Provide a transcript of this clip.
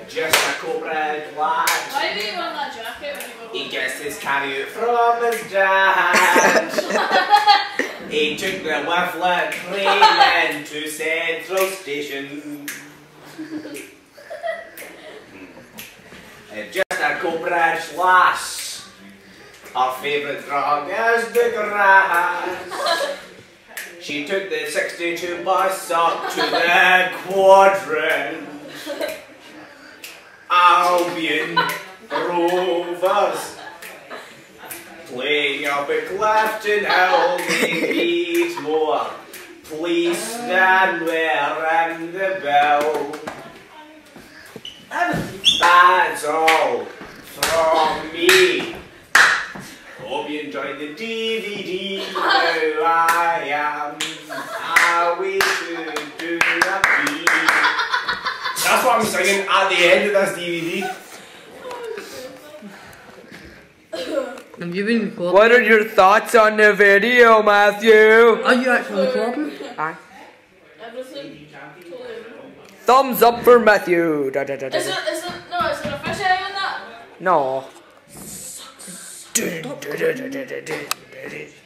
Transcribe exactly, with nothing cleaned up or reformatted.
just a cobra lad. Why do you want that jacket when you go? He gets his carry out from his dad. He took the Waffler train into Central Station. Just a cobra lass. Her favourite drug is the grass. She took the sixty-two bus up to the quadrant. Albion Rovers playing up at Clifton Hill, need more. Please stand where in the bell. That's all from me. Hope you enjoyed the D V D. Now I am away to do a beat. That's what I'm singing at the end of this D V D. Have you been recording? What are your thoughts on the video, Matthew? Are you actually recording? Aye. Everything. Totally. Thumbs up for Matthew. Da, da, da, da. Is it, is it, no, is it a fish eye on that? No. Stop.